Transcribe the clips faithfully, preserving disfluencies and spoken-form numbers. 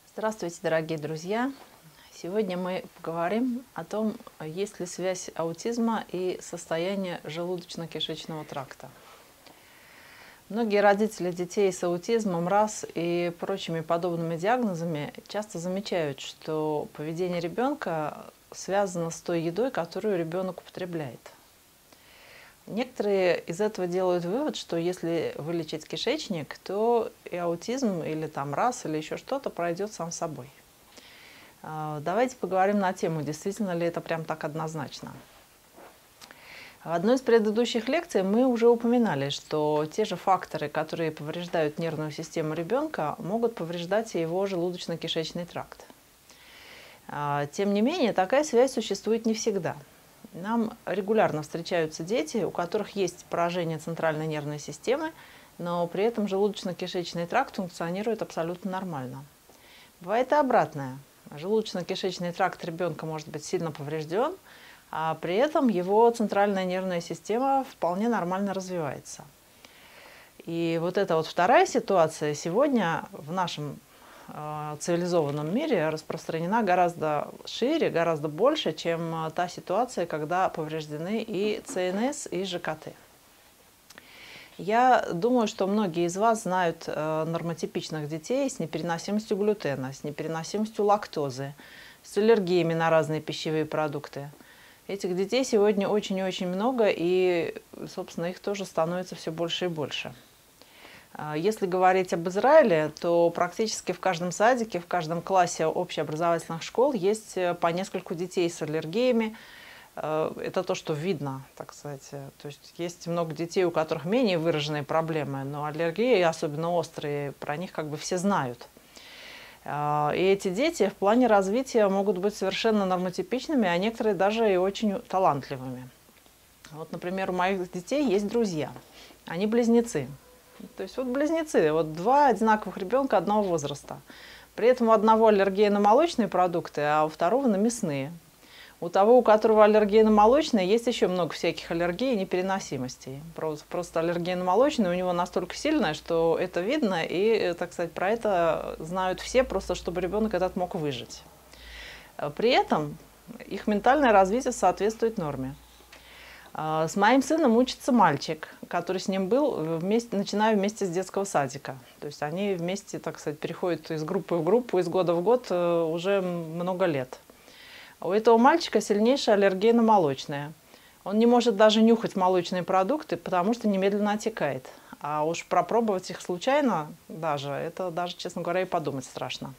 Здравствуйте, дорогие друзья! Сегодня мы поговорим о том, есть ли связь аутизма и состояния желудочно-кишечного тракта. Многие родители детей с аутизмом, РАС и прочими подобными диагнозами часто замечают, что поведение ребенка связано с той едой, которую ребенок употребляет. Некоторые из этого делают вывод, что если вылечить кишечник, то и аутизм, или там РАС, или еще что-то пройдет сам собой. Давайте поговорим на тему, действительно ли это прям так однозначно. В одной из предыдущих лекций мы уже упоминали, что те же факторы, которые повреждают нервную систему ребенка, могут повреждать и его желудочно-кишечный тракт. Тем не менее, такая связь существует не всегда. Нам регулярно встречаются дети, у которых есть поражение центральной нервной системы, но при этом желудочно-кишечный тракт функционирует абсолютно нормально. Бывает и обратное. Желудочно-кишечный тракт ребенка может быть сильно поврежден, а при этом его центральная нервная система вполне нормально развивается. И вот эта вот вторая ситуация сегодня в нашем цивилизованном мире распространена гораздо шире, гораздо больше, чем та ситуация, когда повреждены и ЦНС, и ЖКТ. Я думаю, что многие из вас знают нормотипичных детей с непереносимостью глютена, с непереносимостью лактозы, с аллергиями на разные пищевые продукты. Этих детей сегодня очень и очень много, и, собственно, их тоже становится все больше и больше. Если говорить об Израиле, то практически в каждом садике, в каждом классе общеобразовательных школ есть по нескольку детей с аллергиями. Это то, что видно, так сказать. То есть есть много детей, у которых менее выраженные проблемы, но аллергии, особенно острые, про них как бы все знают. И эти дети в плане развития могут быть совершенно нормотипичными, а некоторые даже и очень талантливыми. Вот, например, у моих детей есть друзья. Они близнецы. То есть вот близнецы, вот два одинаковых ребенка одного возраста. При этом у одного аллергия на молочные продукты, а у второго на мясные. У того, у которого аллергия на молочные, есть еще много всяких аллергий и непереносимостей. Просто, просто аллергия на молочные у него настолько сильная, что это видно, и, так сказать, про это знают все, просто чтобы ребенок этот мог выжить. При этом их ментальное развитие соответствует норме. С моим сыном учится мальчик, который с ним был, вместе, начиная вместе с детского садика. То есть они вместе, так сказать, переходят из группы в группу, из года в год уже много лет. У этого мальчика сильнейшая аллергия на молочное. Он не может даже нюхать молочные продукты, потому что немедленно отекает. А уж пропробовать их случайно даже, это даже, честно говоря, и подумать страшно.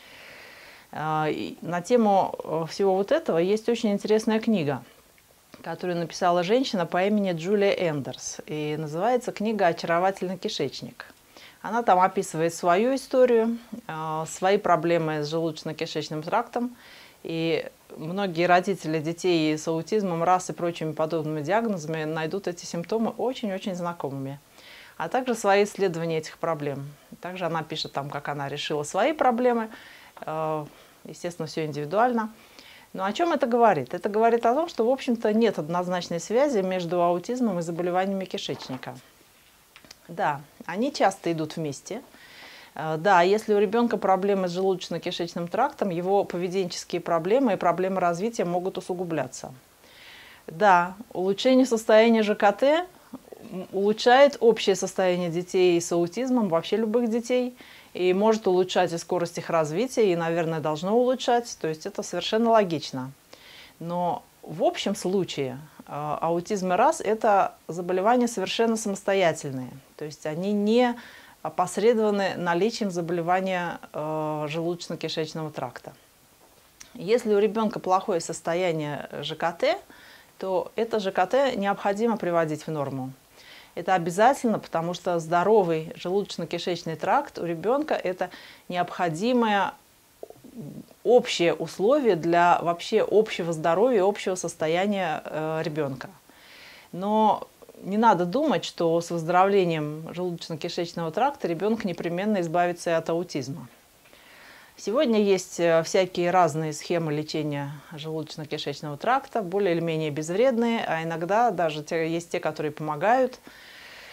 На тему всего вот этого есть очень интересная книга, которую написала женщина по имени Джулия Эндерс. И называется книга «Очаровательный кишечник». Она там описывает свою историю, свои проблемы с желудочно-кишечным трактом. И многие родители детей с аутизмом, РАС и прочими подобными диагнозами найдут эти симптомы очень-очень знакомыми. А также свои исследования этих проблем. Также она пишет там, как она решила свои проблемы. Естественно, все индивидуально. Но о чем это говорит? Это говорит о том, что, в общем-то, нет однозначной связи между аутизмом и заболеваниями кишечника. Да, они часто идут вместе. Да, если у ребенка проблемы с желудочно-кишечным трактом, его поведенческие проблемы и проблемы развития могут усугубляться. Да, улучшение состояния ЖКТ улучшает общее состояние детей с аутизмом, вообще любых детей, и может улучшать и скорость их развития, и, наверное, должно улучшать. То есть это совершенно логично. Но в общем случае аутизм и РАС – это заболевания совершенно самостоятельные. То есть они не опосредованы наличием заболевания желудочно-кишечного тракта. Если у ребенка плохое состояние ЖКТ, то это ЖКТ необходимо приводить в норму. Это обязательно, потому что здоровый желудочно-кишечный тракт у ребенка – это необходимое общее условие для вообще общего здоровья, общего состояния э, ребенка. Но не надо думать, что с выздоровлением желудочно-кишечного тракта ребенок непременно избавится и от аутизма. Сегодня есть всякие разные схемы лечения желудочно-кишечного тракта, более или менее безвредные, а иногда даже те, есть те, которые помогают.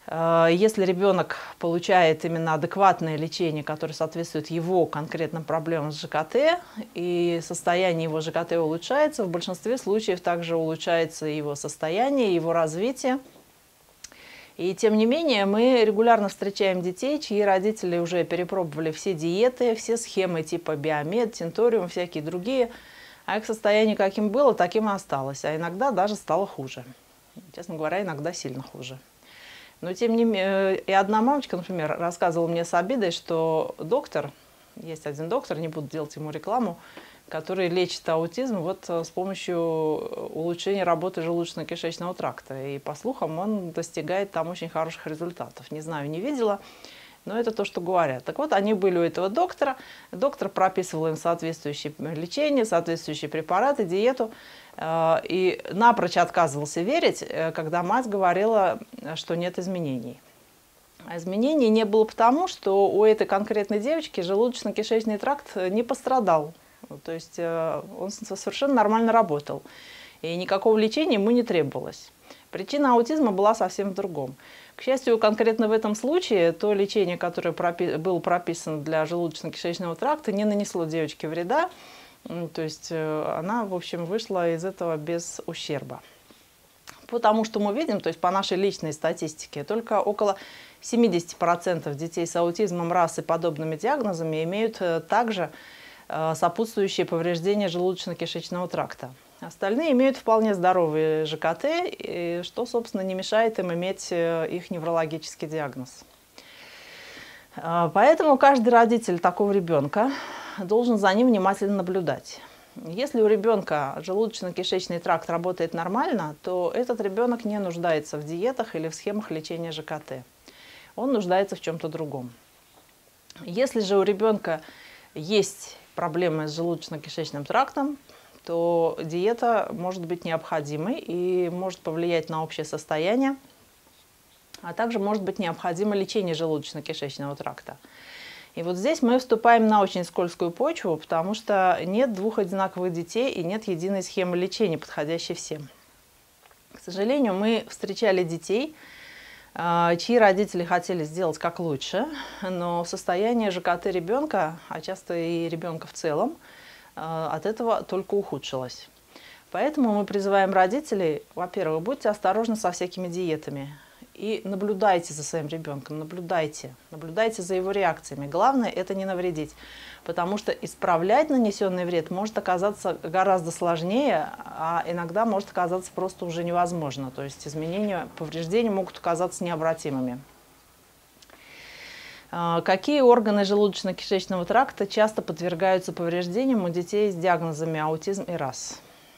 Если ребенок получает именно адекватное лечение, которое соответствует его конкретным проблемам с ЖКТ, и состояние его ЖКТ улучшается, в большинстве случаев также улучшается его состояние, его развитие. И тем не менее мы регулярно встречаем детей, чьи родители уже перепробовали все диеты, все схемы типа биомед, тинториум, всякие другие, а их состояние каким было, таким и осталось, а иногда даже стало хуже. Честно говоря, иногда сильно хуже. Но тем не менее, и одна мамочка, например, рассказывала мне с обидой, что доктор, есть один доктор, не буду делать ему рекламу, который лечит аутизм вот с помощью улучшения работы желудочно-кишечного тракта. И по слухам он достигает там очень хороших результатов. Не знаю, не видела, но это то, что говорят. Так вот, они были у этого доктора, доктор прописывал им соответствующее лечение, соответствующие препараты, диету. И напрочь отказывался верить, когда мать говорила, что нет изменений. А изменений не было потому, что у этой конкретной девочки желудочно-кишечный тракт не пострадал. То есть он совершенно нормально работал. И никакого лечения ему не требовалось. Причина аутизма была совсем в другом. К счастью, конкретно в этом случае то лечение, которое пропи- было прописано для желудочно-кишечного тракта, не нанесло девочке вреда. То есть она, в общем, вышла из этого без ущерба. Потому что мы видим, то есть по нашей личной статистике, только около семидесяти процентов детей с аутизмом, РАС и подобными диагнозами имеют также сопутствующие повреждения желудочно-кишечного тракта. Остальные имеют вполне здоровые ЖКТ, что, собственно, не мешает им иметь их неврологический диагноз. Поэтому каждый родитель такого ребенка должен за ним внимательно наблюдать. Если у ребенка желудочно-кишечный тракт работает нормально, то этот ребенок не нуждается в диетах или в схемах лечения ЖКТ. Он нуждается в чем-то другом. Если же у ребенка есть проблемы с желудочно-кишечным трактом, то диета может быть необходимой и может повлиять на общее состояние, а также может быть необходимо лечение желудочно-кишечного тракта. И вот здесь мы вступаем на очень скользкую почву, потому что нет двух одинаковых детей и нет единой схемы лечения, подходящей всем. К сожалению, мы встречали детей, чьи родители хотели сделать как лучше, но состояние ЖКТ ребенка, а часто и ребенка в целом, от этого только ухудшилось. Поэтому мы призываем родителей, во-первых, будьте осторожны со всякими диетами. И наблюдайте за своим ребенком, наблюдайте, наблюдайте за его реакциями. Главное – это не навредить, потому что исправлять нанесенный вред может оказаться гораздо сложнее, а иногда может оказаться просто уже невозможно. То есть изменения, повреждения могут оказаться необратимыми. Какие органы желудочно-кишечного тракта часто подвергаются повреждениям у детей с диагнозами аутизм и РАС?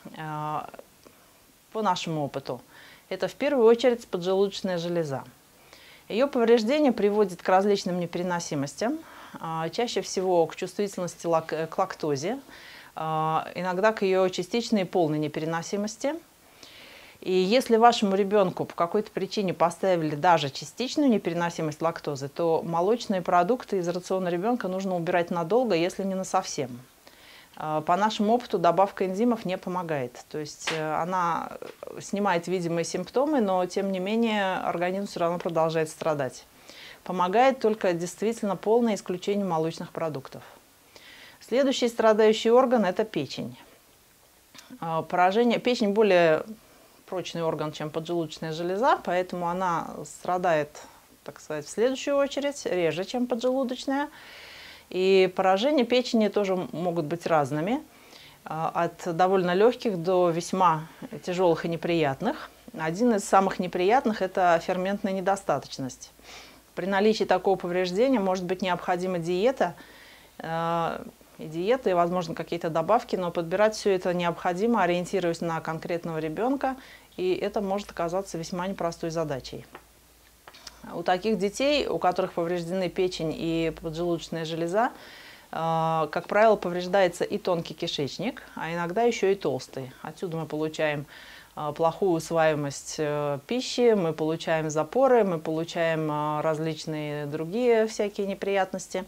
По нашему опыту. Это в первую очередь поджелудочная железа. Ее повреждение приводит к различным непереносимостям, чаще всего к чувствительности к лактозе, иногда к ее частичной и полной непереносимости. И если вашему ребенку по какой-то причине поставили даже частичную непереносимость лактозы, то молочные продукты из рациона ребенка нужно убирать надолго, если не насовсем. По нашему опыту добавка энзимов не помогает. То есть она снимает видимые симптомы, но тем не менее организм все равно продолжает страдать. Помогает только действительно полное исключение молочных продуктов. Следующий страдающий орган – это печень. Поражение, печень более прочный орган, чем поджелудочная железа, поэтому она страдает, так сказать, в следующую очередь, реже, чем поджелудочная. И поражения печени тоже могут быть разными, от довольно легких до весьма тяжелых и неприятных. Один из самых неприятных – это ферментная недостаточность. При наличии такого повреждения может быть необходима диета, и диета, и, возможно, какие-то добавки, но подбирать все это необходимо, ориентируясь на конкретного ребенка, и это может оказаться весьма непростой задачей. У таких детей, у которых повреждены печень и поджелудочная железа, как правило, повреждается и тонкий кишечник, а иногда еще и толстый. Отсюда мы получаем плохую усваиваемость пищи, мы получаем запоры, мы получаем различные другие всякие неприятности.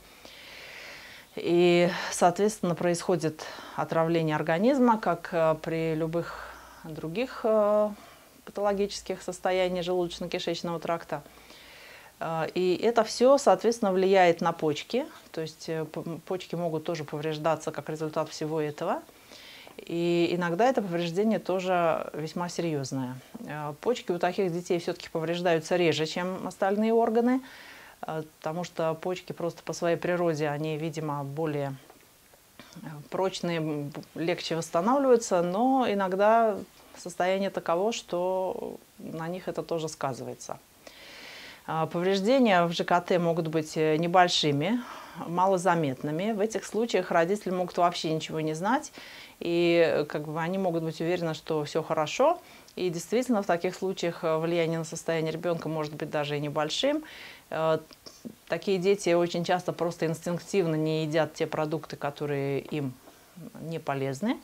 И, соответственно, происходит отравление организма, как при любых других патологических состояниях желудочно-кишечного тракта. И это все, соответственно, влияет на почки. То есть почки могут тоже повреждаться как результат всего этого. И иногда это повреждение тоже весьма серьезное. Почки у таких детей все-таки повреждаются реже, чем остальные органы, потому что почки просто по своей природе, они, видимо, более прочные, легче восстанавливаются, но иногда состояние таково, что на них это тоже сказывается. Повреждения в ЖКТ могут быть небольшими, малозаметными. В этих случаях родители могут вообще ничего не знать, и как бы они могут быть уверены, что все хорошо. И действительно, в таких случаях влияние на состояние ребенка может быть даже и небольшим. Такие дети очень часто просто инстинктивно не едят те продукты, которые им не полезны.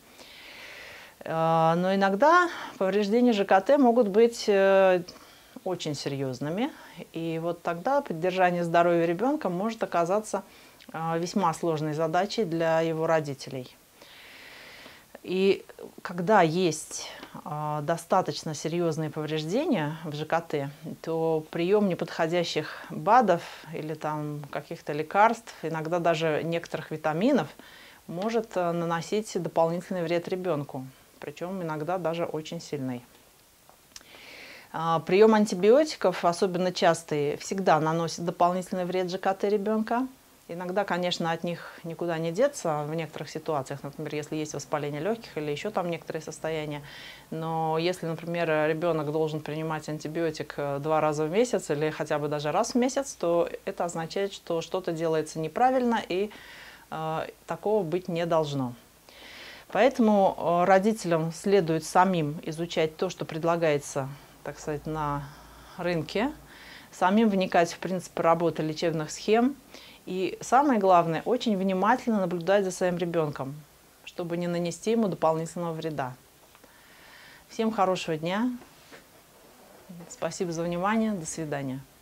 Но иногда повреждения ЖКТ могут быть очень серьезными. И вот тогда поддержание здоровья ребенка может оказаться весьма сложной задачей для его родителей. И когда есть достаточно серьезные повреждения в ЖКТ, то прием неподходящих БАДов или там каких-то лекарств, иногда даже некоторых витаминов, может наносить дополнительный вред ребенку, причем иногда даже очень сильный. Прием антибиотиков, особенно частый, всегда наносит дополнительный вред ЖКТ ребенка. Иногда, конечно, от них никуда не деться в некоторых ситуациях, например, если есть воспаление легких или еще там некоторые состояния. Но если, например, ребенок должен принимать антибиотик два раза в месяц или хотя бы даже раз в месяц, то это означает, что что-то делается неправильно, и э, такого быть не должно. Поэтому родителям следует самим изучать то, что предлагается, так сказать, на рынке, самим вникать в принципы работы лечебных схем. И самое главное, очень внимательно наблюдать за своим ребенком, чтобы не нанести ему дополнительного вреда. Всем хорошего дня. Спасибо за внимание. До свидания.